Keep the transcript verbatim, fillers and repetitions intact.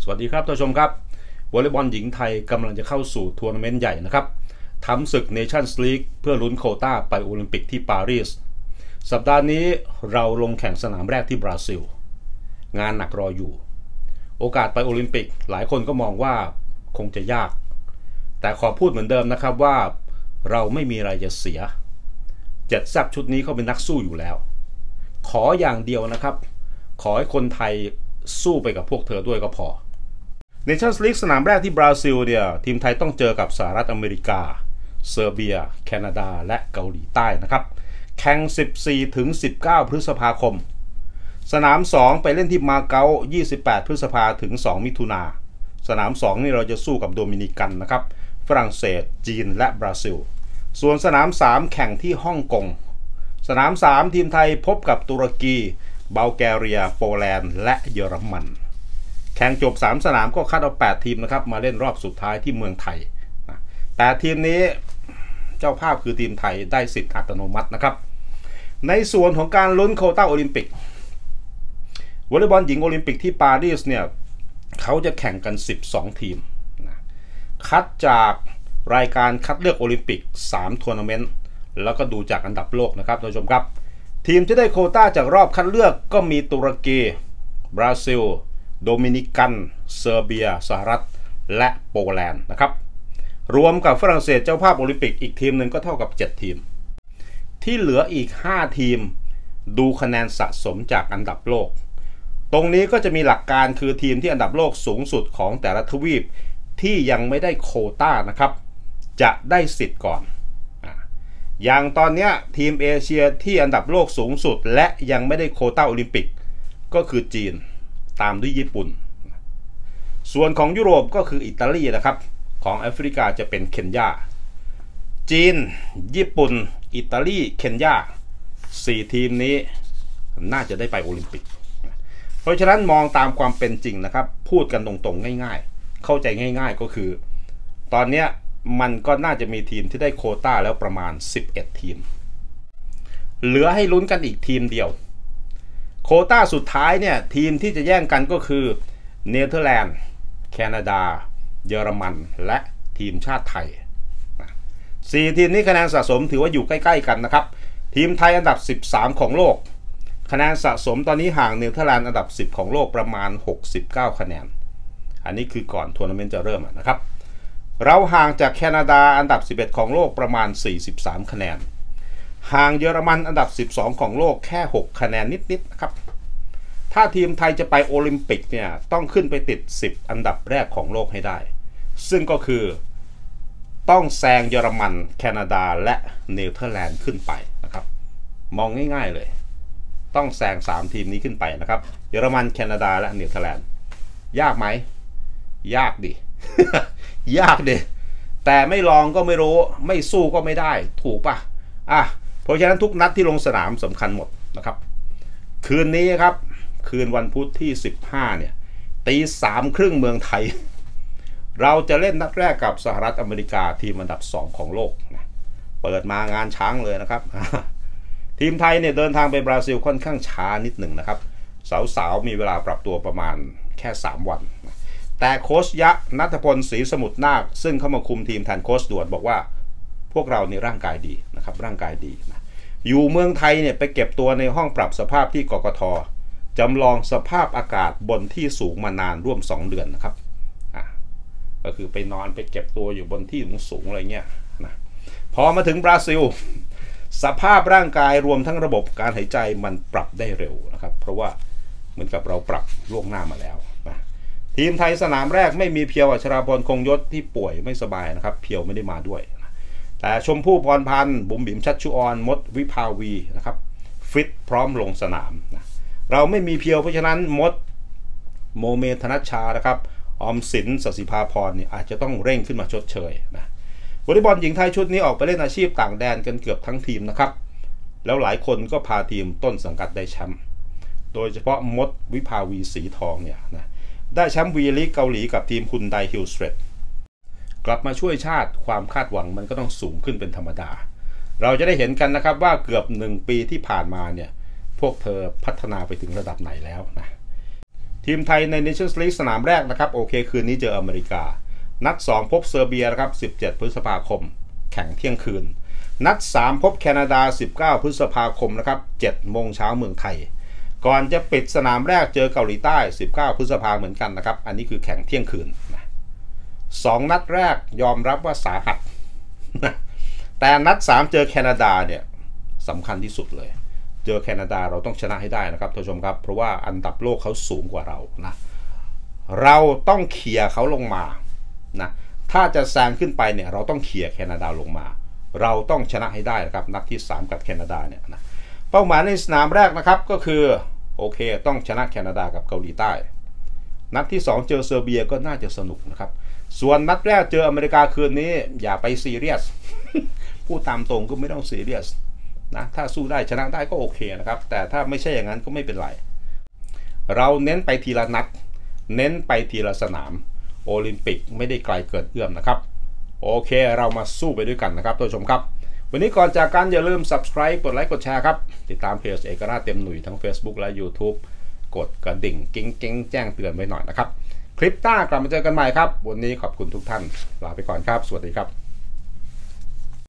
สวัสดีครับท่านผู้ชมครับวอลเลย์บอลหญิงไทยกำลังจะเข้าสู่ทัวร์นาเมนต์ใหญ่นะครับทำศึกเนชั่นส์ลีกเพื่อลุ้นโควต้าไปโอลิมปิกที่ปารีสสัปดาห์นี้เราลงแข่งสนามแรกที่บราซิลงานหนักรออยู่โอกาสไปโอลิมปิกหลายคนก็มองว่าคงจะยากแต่ขอพูดเหมือนเดิมนะครับว่าเราไม่มีอะไรจะเสียเจ็ดแซ่บชุดนี้เขาเป็นนักสู้อยู่แล้วขออย่างเดียวนะครับขอให้คนไทยสู้ไปกับพวกเธอด้วยก็พอเนชั่นส์ลีกสนามแรกที่บราซิลเนี่ยทีมไทยต้องเจอกับสหรัฐอเมริกาเซอร์เบียแคนาดาและเกาหลีใต้นะครับแข่ง สิบสี่ถึงสิบเก้า พฤษภาคมสนามสองไปเล่นที่มาเก๊ายี่สิบแปดพฤษภาถึงสองมิถุนาสนามสองนี่เราจะสู้กับโดมินิกันนะครับฝรั่งเศสจีนและบราซิลส่วนสนามสามแข่งที่ฮ่องกงสนามสามทีมไทยพบกับตุรกีบัลแกเรียโปแลนด์และเยอรมันแข่งจบสามสนามก็คัดเอาแปดทีมนะครับมาเล่นรอบสุดท้ายที่เมืองไทยแปดทีมนี้เจ้าภาพคือทีมไทยได้สิทธิ์อัตโนมัตินะครับในส่วนของการลุ้นโควต้าโอลิมปิกวอลเลย์บอลหญิงโอลิมปิกที่ปารีสเนี่ยเขาจะแข่งกันสิบสองทีมนะคัดจากรายการคัดเลือกโอลิมปิกสามทัวร์นาเมนต์แล้วก็ดูจากอันดับโลกนะครับท่านผู้ชมครับทีมที่ได้โควต้าจากรอบคัดเลือกก็มีตุรกีบราซิลโดมินิกันเซอร์เบียสหรัฐและโปแลนด์นะครับรวมกับฝรั่งเศสเจ้าภาพโอลิมปิกอีกทีมหนึ่งก็เท่ากับเจ็ดทีมที่เหลืออีกห้าทีมดูคะแนนสะสมจากอันดับโลกตรงนี้ก็จะมีหลักการคือทีมที่อันดับโลกสูงสุดของแต่ละทวีปที่ยังไม่ได้โควต้านะครับจะได้สิทธิ์ก่อนอย่างตอนนี้ทีมเอเชียที่อันดับโลกสูงสุดและยังไม่ได้โควต้าโอลิมปิกก็คือจีนตามด้วยญี่ปุ่นส่วนของยุโรปก็คืออิตาลีนะครับของแอฟริกาจะเป็นเคนยาจีนญี่ปุ่นอิตาลีเคนยาสี่ทีมนี้น่าจะได้ไปโอลิมปิกเพราะฉะนั้นมองตามความเป็นจริงนะครับพูดกันตรงๆง่ายๆเข้าใจง่ายๆก็คือตอนนี้มันก็น่าจะมีทีมที่ได้โควต้าแล้วประมาณสิบเอ็ดทีมเหลือให้ลุ้นกันอีกทีมเดียวโควต้าสุดท้ายเนี่ยทีมที่จะแย่งกันก็คือเนเธอร์แลนด์แคนาดาเยอรมันและทีมชาติไทยสี่ทีมนี้คะแนนสะสมถือว่าอยู่ใกล้ๆกันนะครับทีมไทยอันดับสิบสามของโลกคะแนนสะสมตอนนี้ห่างเนเธอร์แลนด์อันดับสิบของโลกประมาณหกสิบเก้าคะแนนอันนี้คือก่อนทัวร์นาเมนต์จะเริ่มนะครับเราห่างจากแคนาดาอันดับสิบเอ็ดของโลกประมาณสี่สิบสามคะแนนห่างเยอรมันอันดับสิบสองของโลกแค่หกคะแนนนิดๆนะครับถ้าทีมไทยจะไปโอลิมปิกเนี่ยต้องขึ้นไปติดสิบอันดับแรกของโลกให้ได้ซึ่งก็คือต้องแซงเยอรมันแคนาดาและเนเธอร์แลนด์ขึ้นไปนะครับมองง่ายๆเลยต้องแซงสามทีมนี้ขึ้นไปนะครับเยอรมันแคนาดาและเนเธอร์แลนด์ยากไหมยากดิ ยากดิแต่ไม่ลองก็ไม่รู้ไม่สู้ก็ไม่ได้ถูกปะอ่ะเพราะฉะนั้นทุกนัดที่ลงสนามสำคัญหมดนะครับคืนนี้ครับคืนวันพุธที่สิบห้าเนี่ยตีสามครึ่งเมืองไทยเราจะเล่นนัดแรกกับสหรัฐอเมริกาทีมอันดับสองของโลกนะเปิดมางานช้างเลยนะครับทีมไทยเนี่ยเดินทางไปบราซิลค่อนข้างช้านิดหนึ่งนะครับสาวๆมีเวลาปรับตัวประมาณแค่สามวันแต่โค้ชยะณัฐพลศรีสมุทรนาคซึ่งเข้ามาคุมทีมแทนโค้ชด่วนบอกว่าพวกเราในร่างกายดีนะครับร่างกายดีนะอยู่เมืองไทยเนี่ยไปเก็บตัวในห้องปรับสภาพที่กกท.จำลองสภาพอากาศบนที่สูงมานานร่วมสองเดือนนะครับอ่ะก็คือไปนอนไปเก็บตัวอยู่บนที่สูงๆอะไรเงี้ยนะพอมาถึงบราซิลสภาพร่างกายรวมทั้งระบบการหายใจมันปรับได้เร็วนะครับเพราะว่าเหมือนกับเราปรับล่วงหน้ามาแล้วนะทีมไทยสนามแรกไม่มีเพียวอัชราพรคงยศที่ป่วยไม่สบายนะครับเพียวไม่ได้มาด้วยนะแต่ชมพู่พรพันธ์บุ๋มบิ๋มชัชชุออนมดวิภาวีนะครับฟิตพร้อมลงสนามนะเราไม่มีเพียวเพราะฉะนั้นมดโมเมธนชชานะครับออมสินสศิภาพรเนี่ยอาจจะต้องเร่งขึ้นมาชดเชยนะวอลเลย์บอลหญิงไทยชุดนี้ออกไปเล่นอาชีพต่างแดนกันเกือบทั้งทีมนะครับแล้วหลายคนก็พาทีมต้นสังกัดได้แชมป์โดยเฉพาะมดวิภาวีสีทองเนี่ยนะได้แชมป์วีลีกเกาหลีกับทีมฮุนไดฮิลสเตรทกลับมาช่วยชาติความคาดหวังมันก็ต้องสูงขึ้นเป็นธรรมดาเราจะได้เห็นกันนะครับว่าเกือบหนึ่งปีที่ผ่านมาเนี่ยพวกเธอพัฒนาไปถึงระดับไหนแล้วนะทีมไทยใน Nations League สนามแรกนะครับโอเคคืนนี้เจออเมริกานัดสองพบเซอร์เบียนะครับสิบเจ็ดพฤษภาคมแข่งเที่ยงคืนนัดสามพบแคนาดาสิบเก้าพฤษภาคมนะครับเจ็ดโมงเช้าเมืองไทยก่อนจะปิดสนามแรกเจอเกาหลีใต้สิบเก้าพฤษภาเหมือนกันนะครับอันนี้คือแข่งเที่ยงคืนนะสองนัดแรกยอมรับว่าสาหัสแต่นัดสามเจอแคนาดาเนี่ยสำคัญที่สุดเลยเจอแคนาดาเราต้องชนะให้ได้นะครับท่านผู้ชมครับเพราะว่าอันดับโลกเขาสูงกว่าเรานะเราต้องเขี่ยเขาลงมานะถ้าจะแซงขึ้นไปเนี่ยเราต้องเขี่ยแคนาดาลงมาเราต้องชนะให้ได้นะครับนัดที่สามกับแคนาดาเนี่ยนะเป้าหมายในสนามแรกนะครับก็คือโอเคต้องชนะแคนาดากับเกาหลีใต้นัดที่สองเจอเซอร์เบียก็น่าจะสนุกนะครับส่วนนัดแรกเจออเมริกาคืนนี้อย่าไปซีเรียส พูดตามตรงก็ไม่ต้องซีเรียสนะถ้าสู้ได้ชนะได้ก็โอเคนะครับแต่ถ้าไม่ใช่อย่างนั้นก็ไม่เป็นไรเราเน้นไปทีละนัดเน้นไปทีละสนามโอลิมปิกไม่ได้ไกลเกินเอื้อมนะครับโอเคเรามาสู้ไปด้วยกันนะครับท่านผู้ชมครับวันนี้ก่อนจากกันอย่าลืม Subscribe กดไลค์กดแชร์ครับติดตามเพจเอกราชเต็มหนุ่ยทั้ง Facebook และ YouTube กดกระดิ่งกิ๊งกิ๊งแจ้งเตือนไว้หน่อยนะครับคลิปหน้ากลับมาเจอกันใหม่ครับวันนี้ขอบคุณทุกท่านลาไปก่อนครับสวัสดีครับ